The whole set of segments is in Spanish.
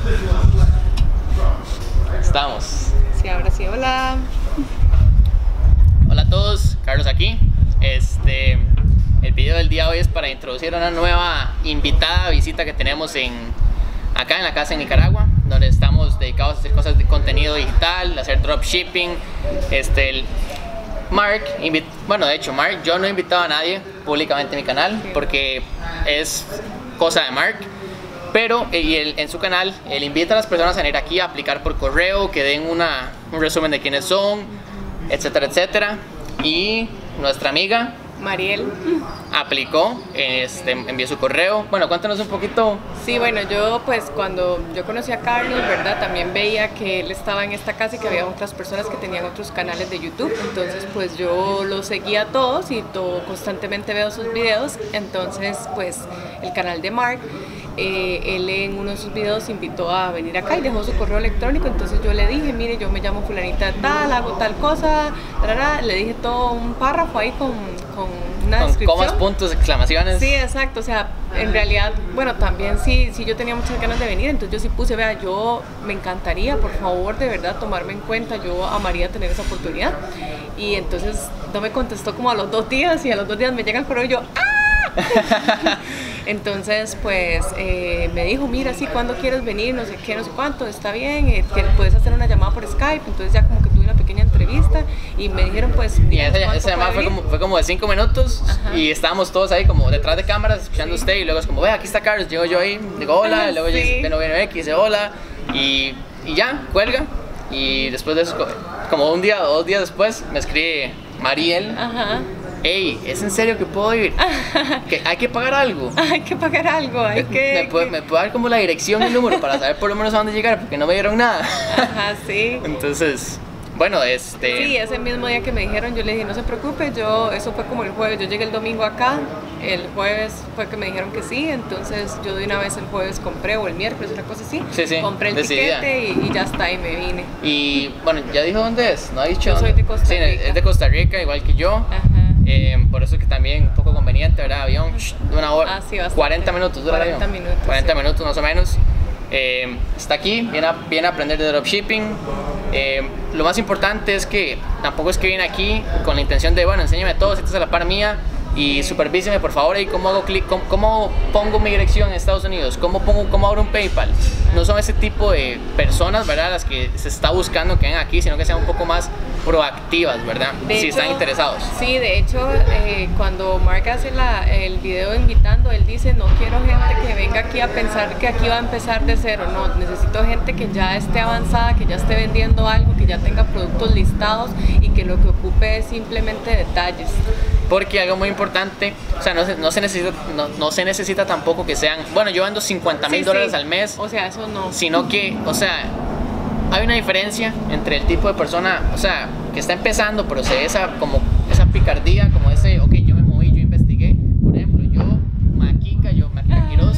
Estamos. Sí, ahora sí, hola. Hola a todos, Carlos aquí. El video del día de hoy es para introducir a una nueva invitada, visita que tenemos acá en la casa en Nicaragua, donde estamos dedicados a hacer cosas de contenido digital, a hacer dropshipping. Mark, bueno, de hecho, Mark, yo no he invitado a nadie públicamente en mi canal porque es cosa de Mark. Pero en su canal, él invita a las personas a venir aquí a aplicar por correo, que den un resumen de quiénes son, etcétera, etcétera. Y nuestra amiga Mariel aplicó, envió su correo. Bueno, cuéntanos un poquito. Sí, bueno, yo pues cuando yo conocí a Carlos, ¿verdad? También veía que él estaba en esta casa y que había otras personas que tenían otros canales de YouTube. Entonces pues yo los seguía a todos y constantemente veo sus videos. Entonces pues el canal de Mark, él en uno de sus videos invitó a venir acá y dejó su correo electrónico. Entonces yo le dije, mire, yo me llamo fulanita de tal, hago tal cosa, le dije todo un párrafo ahí con una descripción. Comas, puntos, exclamaciones. Sí, exacto, o sea, en realidad, bueno, también sí yo tenía muchas ganas de venir, entonces yo sí puse, vea, yo me encantaría, por favor, de verdad, tomarme en cuenta, yo amaría tener esa oportunidad. Y entonces no me contestó como a los 2 días, y a los 2 días me llega el correo y yo, ¡ah! Entonces pues me dijo, mira, sí, ¿cuándo quieres venir? No sé qué, no sé cuánto, está bien, que puedes hacer una llamada por Skype. Entonces ya como que tuve una pequeña entrevista y me dijeron pues... Y esa llamada fue como de 5 minutos. Ajá. Y estábamos todos ahí como detrás de cámaras escuchando usted, y luego es como, ve, aquí está Carlos, llego yo ahí, digo hola, y luego sí. Viene X, dice hola, y ya, cuelga. Y después de eso, como 1 día o 2 días después, me escribe Mariel. Ajá. Ey, ¿es en serio que puedo ir? ¿Que hay que pagar algo? Hay que pagar algo, hay que... ¿Me puede dar como la dirección y el número para saber por lo menos a dónde llegar? Porque no me dieron nada. Ajá, sí. Entonces, bueno, Sí, ese mismo día que me dijeron, yo le dije, no se preocupe, eso fue como el jueves, yo llegué el domingo acá, el jueves fue que me dijeron que sí, entonces yo de una vez el jueves compré, o el miércoles, una cosa así, sí, compré el tiquete y ya está, y me vine. Y bueno, ya dijo dónde es, ¿no ha dicho? Yo soy de Costa Rica. Sí, es de Costa Rica, igual que yo. Ajá. Por eso que también un poco conveniente, ¿verdad? Avión, 1 hora, sí, 40 minutos dura el avión. 40 minutos más o menos. Está aquí, viene a aprender de dropshipping. Lo más importante es que tampoco es que viene aquí con la intención de, bueno, enséñame todo, siéntese a la par mía y supervíseme por favor, y cómo hago clic, cómo pongo mi dirección en Estados Unidos, cómo abro un PayPal. No son ese tipo de personas, ¿verdad?, las que se está buscando que vengan aquí, sino que sean un poco más proactivas, ¿verdad? Si están interesados. Sí, de hecho, cuando Mark hace el video invitando, él dice, no quiero gente que venga aquí a pensar que aquí va a empezar de cero, no, necesito gente que ya esté avanzada, que ya esté vendiendo algo, que ya tenga productos listados y que lo que ocupe es simplemente detalles. Porque algo muy importante, o sea, no se necesita tampoco que sean, bueno, yo vendo $50,000 al mes. O sea, eso no. Sino que, o sea, hay una diferencia entre el tipo de persona, o sea, que está empezando, pero se ve esa picardía, como ese, ok, yo me moví, yo investigué. Por ejemplo, Maquica Quiroz,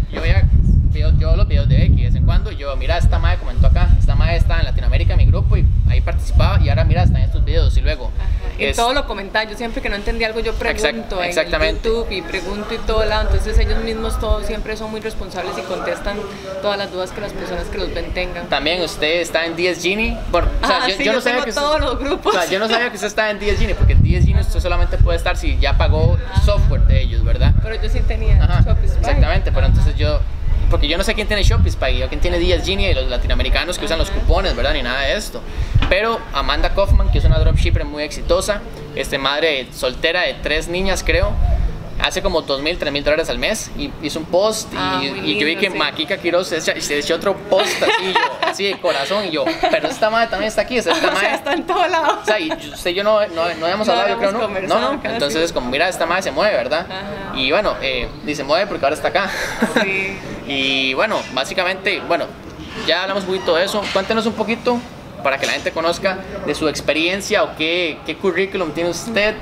yo los videos de Becky de vez en cuando, yo, mira, esta madre comentó acá, esta madre está en Latinoamérica en mi grupo y ahí participaba, y ahora mira, está en estos videos, y luego... Y todo lo comentaba, yo siempre que no entendí algo yo pregunto en exactamente. YouTube y pregunto y todo lado, entonces ellos mismos todos siempre son muy responsables y contestan todas las dudas que las personas que los ven tengan. También usted está en DS Genie, bueno, o sea, yo no sabía que todos los grupos. O sea, yo no sabía que usted estaba en DS Genie, porque en DS Genie usted solamente puede estar si ya pagó software de ellos, ¿verdad? Pero yo sí tenía Shopify. Exactamente, pero entonces porque yo no sé quién tiene Shopify, yo quién tiene DS Genie, y los latinoamericanos que usan los cupones, ¿verdad? Ni nada de esto. Pero Amanda Kaufman, que es una dropshipper muy exitosa, madre soltera de 3 niñas, creo, hace como $2,000, $3,000 al mes, y hizo un post y yo vi que Maquica Quiroz se echó otro post así de corazón, y yo, pero esta madre también está aquí, esta madre, o sea, está en todos lados. O sea, y usted y yo no habíamos hablado, yo creo, no, entonces es como, mira, esta madre se mueve, ¿verdad? Ajá. Y bueno, dice mueve porque ahora está acá. Sí. Y bueno, básicamente, bueno, ya hablamos un poquito de eso. Cuéntenos un poquito para que la gente conozca de su experiencia, o qué currículum tiene usted.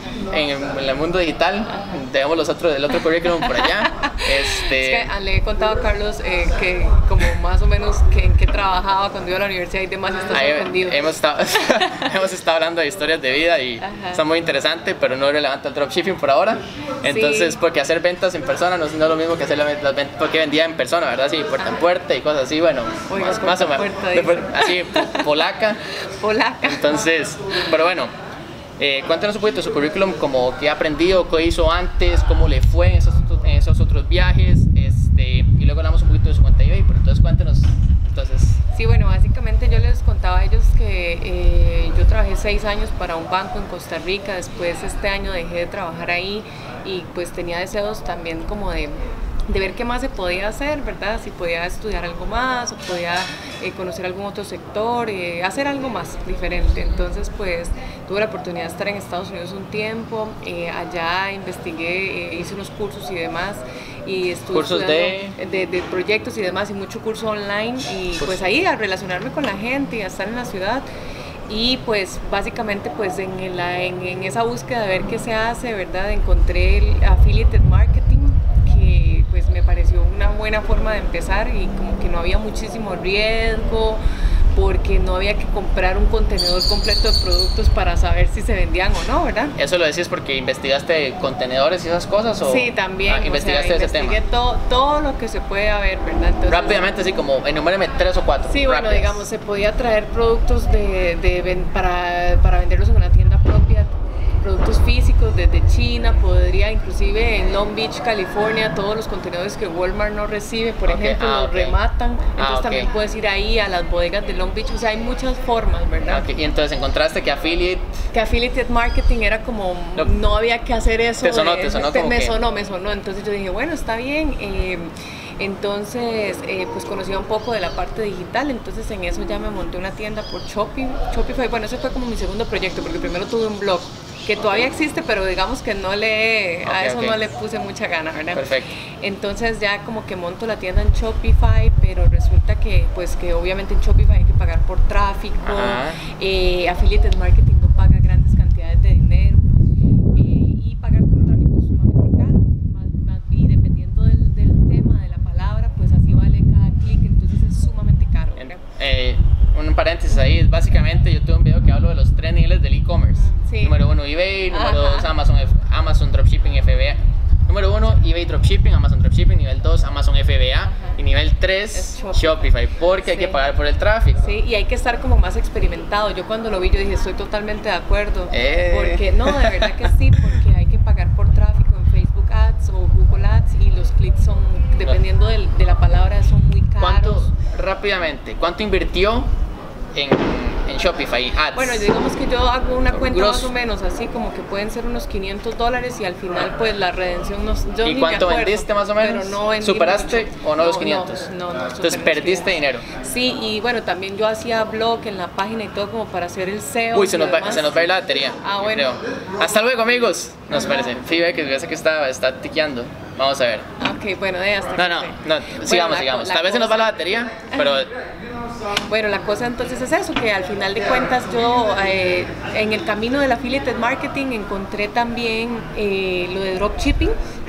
en el mundo digital. Dejamos el otro currículum por allá. Es que le he contado a Carlos que como más o menos que en qué trabajaba cuando iba a la universidad y demás, está sorprendido. Hemos estado hablando de historias de vida y está muy interesante, pero no es relevante al dropshipping por ahora. Entonces, porque hacer ventas en persona no es lo mismo que hacer las ventas, porque vendía en persona, ¿verdad? Sí, puerta en puerta y cosas así, bueno, más o menos. Así, polaca. Entonces, pero bueno, cuéntanos un poquito de su currículum, como qué ha aprendido, qué hizo antes, cómo le fue en esos otros viajes, y luego hablamos un poquito de su cuenta de eBay, pero entonces cuéntanos. Sí, bueno, básicamente yo les contaba a ellos que yo trabajé 6 años para un banco en Costa Rica, después este año dejé de trabajar ahí y pues tenía deseos también como de ver qué más se podía hacer, ¿verdad? Si podía estudiar algo más o podía conocer algún otro sector, hacer algo más diferente. Entonces, pues, tuve la oportunidad de estar en Estados Unidos un tiempo, allá investigué, hice unos cursos y demás, y estuve cursos de proyectos y demás, y mucho curso online, y pues ahí a relacionarme con la gente y a estar en la ciudad. Y pues básicamente pues en esa búsqueda de ver qué se hace, ¿verdad? Encontré el affiliate marketing, que pues me pareció una buena forma de empezar y como que no había muchísimo riesgo porque no había que comprar un contenedor completo de productos para saber si se vendían o no, ¿verdad? ¿Eso lo decís porque investigaste contenedores y esas cosas? ¿O sí, también. ¿Investigaste ese tema? Investigué todo lo que se puede haber, ¿verdad? Entonces, rápidamente, así como enumérame 3 o 4. Sí, bueno, digamos, se podía traer productos para venderlos en una tienda propia, productos físicos desde China, podría inclusive en Long Beach, California, todos los contenedores que Walmart no recibe, por ejemplo, los rematan, entonces también puedes ir ahí a las bodegas de Long Beach, o sea, hay muchas formas, ¿verdad? Y entonces encontraste que affiliate marketing era como, no había que hacer eso. ¿Te sonó? Me sonó, entonces yo dije, bueno, está bien. Entonces, pues conocía un poco de la parte digital, entonces en eso ya me monté una tienda por Shopify. Bueno, ese fue como mi segundo proyecto, porque primero tuve un blog que todavía existe, pero digamos que no le puse mucha gana, ¿verdad? Perfecto. Entonces ya como que monto la tienda en Shopify, pero resulta que pues que obviamente en Shopify hay que pagar por tráfico, affiliate marketing no paga grandes cantidades de dinero, y pagar por tráfico es sumamente caro, y dependiendo del tema de la palabra, pues así vale cada clic, entonces es sumamente caro, ¿verdad? Un paréntesis ahí, básicamente yo tuve un video que hablo de los 3 niveles del e-commerce. Sí. Número 1 eBay, número 2 Amazon Dropshipping FBA. Número 1 eBay Dropshipping, Amazon Dropshipping, nivel 2 Amazon FBA y nivel 3 Shopify, porque hay que pagar por el tráfico. Sí, y hay que estar como más experimentado. Yo cuando lo vi yo dije, estoy totalmente de acuerdo, porque no, de verdad que sí, porque hay que pagar por tráfico en Facebook Ads o Google Ads y los clics son, dependiendo de la palabra, son muy caros. ¿Cuánto invirtió en Shopify Ads? Bueno, digamos que yo hago una cuenta más o menos así, como que pueden ser unos $500 y al final pues la redención yo ¿Y cuánto vendiste más o menos? Pero no vendí ¿superaste mucho. o no los 500? No. Entonces perdiste dinero. Sí, y bueno, también yo hacía blog en la página y todo como para hacer el SEO. Uy, se nos va a ir la batería. Bueno. Hasta luego, amigos. Nos parece. Fíjate que parece que está tiqueando. Vamos a ver. Ok, bueno, hasta No, sigamos. Tal vez se nos va la batería, pero... Bueno, la cosa entonces es eso, que al final de cuentas yo en el camino del affiliate marketing encontré también lo de dropshipping.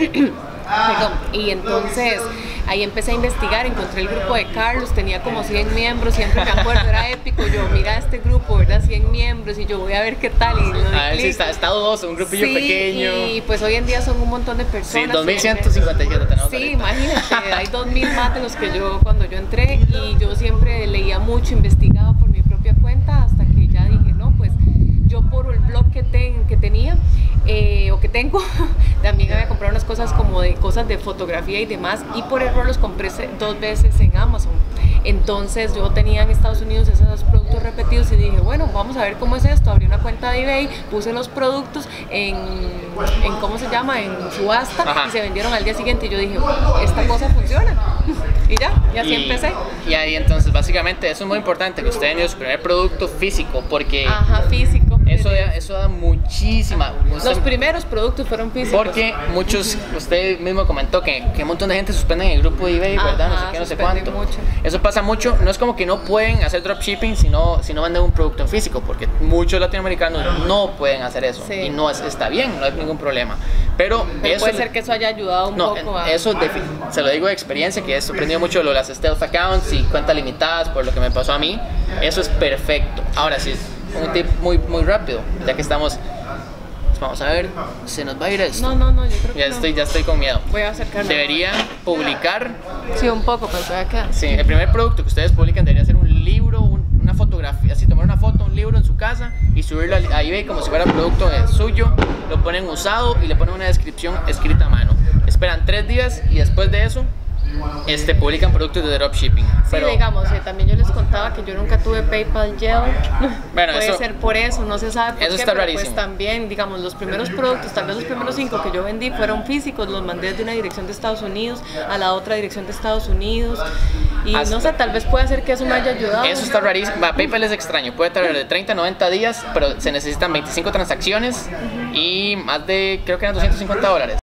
Y entonces ahí empecé a investigar, encontré el grupo de Carlos, tenía como 100 miembros, siempre me acuerdo, era épico, yo mira este grupo, ¿verdad? 100 miembros y yo voy a ver qué tal. Y a ver si está dudoso, un grupillo pequeño. Y pues hoy en día son un montón de personas. Sí, 2157 tenemos. Sí, imagínate, hay 2000 más de los que cuando yo entré, y yo siempre leía mucho, investigaba por mi propia cuenta, hasta que ya dije, no, pues yo por el blog que tenía, o que tengo, también había comprado unas cosas como de cosas de fotografía y demás, y por error los compré 2 veces en Amazon. Entonces yo tenía en Estados Unidos esos productos repetidos y dije, bueno, vamos a ver cómo es esto. Abrí una cuenta de eBay, puse los productos en ¿cómo se llama? En subasta. Y se vendieron al día siguiente y yo dije, esta cosa funciona. y así empecé. Y ahí entonces básicamente eso es muy importante, que usted vendió su primer producto físico, porque físico. es eso da muchísima. Los primeros productos fueron físicos. Porque muchos, usted mismo comentó que un montón de gente suspende en el grupo de eBay, ¿verdad? No sé qué, no sé cuánto. Mucho. Eso pasa mucho. No es como que no pueden hacer dropshipping si no venden un producto en físico, porque muchos latinoamericanos no pueden hacer eso. Sí. Y no está bien, no hay ningún problema. Pero eso, puede ser que eso haya ayudado un poco a... Eso se lo digo de experiencia, que he aprendido mucho lo de las stealth accounts y cuentas limitadas, por lo que me pasó a mí. Eso es perfecto. Ahora sí, un tip muy rápido, ya que estamos... Vamos a ver, se nos va a ir esto. No, yo creo que ya estoy con miedo. Voy a acercarme. Deberían publicar... Sí, un poco, pero todavía queda. Sí, el primer producto que ustedes publican debería ser un libro, una fotografía, así tomar una foto, un libro en su casa y subirlo a eBay como si fuera producto suyo, lo ponen usado y le ponen una descripción escrita a mano. Esperan 3 días y después de eso publican productos de dropshipping. Sí, pero digamos, también yo les contaba que yo nunca tuve PayPal Gel. Bueno, puede ser por eso, no se sabe por eso qué, está pero rarísimo. Pues también, digamos, los primeros productos, tal vez los primeros 5 que yo vendí fueron físicos, los mandé de una dirección de Estados Unidos a la otra dirección de Estados Unidos y no sé, tal vez puede ser que eso me haya ayudado. Eso está rarísimo. PayPal es extraño, puede tardar de 30 a 90 días, pero se necesitan 25 transacciones y más de, creo que eran $250.